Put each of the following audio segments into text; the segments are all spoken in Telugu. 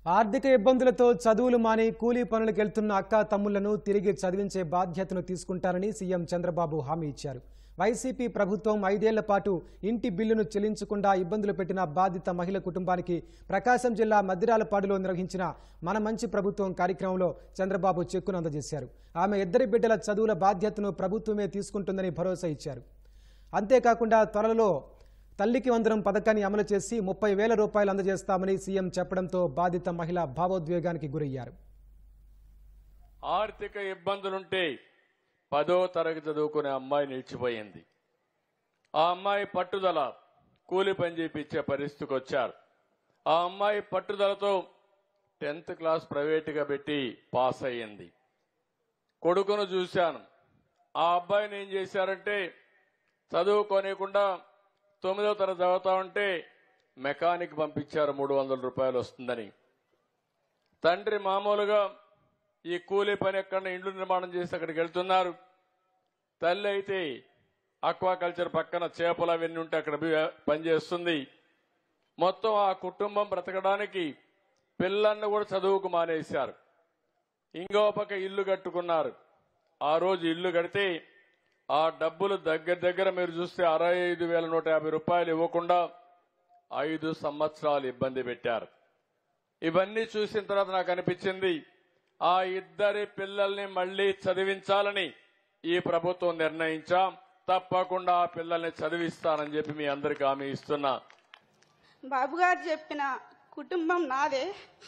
ఆర్థిక ఇబ్బందులతో చదువులు మాని కూలీ పనులకు వెళ్తున్న అక్క తమ్ముళ్లను తిరిగి చదివించే బాధ్యతను తీసుకుంటారని సీఎం చంద్రబాబు హామీ ఇచ్చారు. వైసీపీ ప్రభుత్వం 5 ఏళ్ల పాటు ఇంటి బిల్లును చెల్లించకుండా ఇబ్బందులు పెట్టిన బాధిత మహిళ కుటుంబానికి ప్రకాశం జిల్లా మద్దిరాలపాడులో నిర్వహించిన మన మంచి ప్రభుత్వం కార్యక్రమంలో చంద్రబాబు చెక్కును అందజేశారు. ఆమె ఇద్దరి బిడ్డల చదువుల బాధ్యతను ప్రభుత్వమే తీసుకుంటుందని భరోసా ఇచ్చారు. అంతేకాకుండా త్వరలో తల్లికి వందనం పథకాన్ని అమలు చేసి 30,000 రూపాయలు అందజేస్తామని సీఎం చెప్పడంతో బాధిత మహిళ భావోద్వేగానికి గురయ్యారు. ఆర్థిక ఇబ్బందులుంటే 10వ తరగతి చదువుకునే అమ్మాయి నిలిచిపోయింది. ఆ అమ్మాయి పట్టుదల కూలి పని చేయించే పరిస్థితికి వచ్చారు. ఆ అమ్మాయి పట్టుదలతో 10th క్లాస్ ప్రైవేటుగా పెట్టి పాస్ అయ్యింది. కొడుకును చూశాను. ఆ అబ్బాయిని ఏం చేశారంటే చదువుకోనికుండా 9వ తరగతి చదువుతా ఉంటే మెకానిక్ పంపించారు, 300 రూపాయలు వస్తుందని. తండ్రి మామూలుగా ఈ కూలీ పని ఎక్కడ ఇండ్లు నిర్మాణం చేసి అక్కడికి వెళ్తున్నారు. తల్లి అయితే అక్వాకల్చర్ పక్కన చేపలు అవన్నీ ఉంటే అక్కడ పనిచేస్తుంది. మొత్తం ఆ కుటుంబం బ్రతకడానికి పిల్లలను కూడా చదువుకు మానేశారు. ఇంకో పక్క ఇల్లు కట్టుకున్నారు. ఆ రోజు ఇల్లు కడితే ఆ డబ్బులు దగ్గర మీరు చూస్తే 65,150 రూపాయలు ఇవ్వకుండా 5 సంవత్సరాలు ఇబ్బంది పెట్టారు. ఇవన్నీ చూసిన తర్వాత నాకు అనిపించింది, ఆ ఇద్దరి పిల్లల్ని మళ్లీ చదివించాలని ఈ ప్రభుత్వం నిర్ణయించాం. తప్పకుండా ఆ పిల్లల్ని చదివిస్తానని చెప్పి మీ అందరికీ హామీ ఇస్తున్నా. బాబు గారు చెప్పిన కుటుంబం నాదే.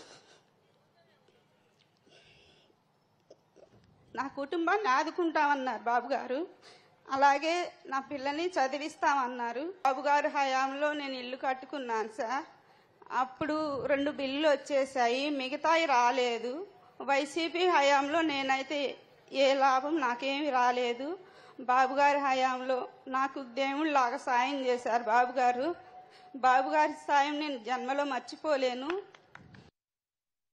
నా కుటుంబాన్ని ఆదుకుంటామన్నారు బాబు గారు. అలాగే నా పిల్లని చదివిస్తామన్నారు. బాబు గారు హయాంలో నేను ఇల్లు కట్టుకున్నాను సార్. అప్పుడు 2 బిల్లులు వచ్చేసాయి, మిగతాయి రాలేదు. వైసీపీ హయాంలో నేనైతే ఏ లాభం నాకేమి రాలేదు. బాబు గారి హయాంలో నాకు దేవుళ్ళలాగా సాయం చేశారు బాబు గారు. బాబు గారి సాయం నేను జన్మలో మర్చిపోలేను.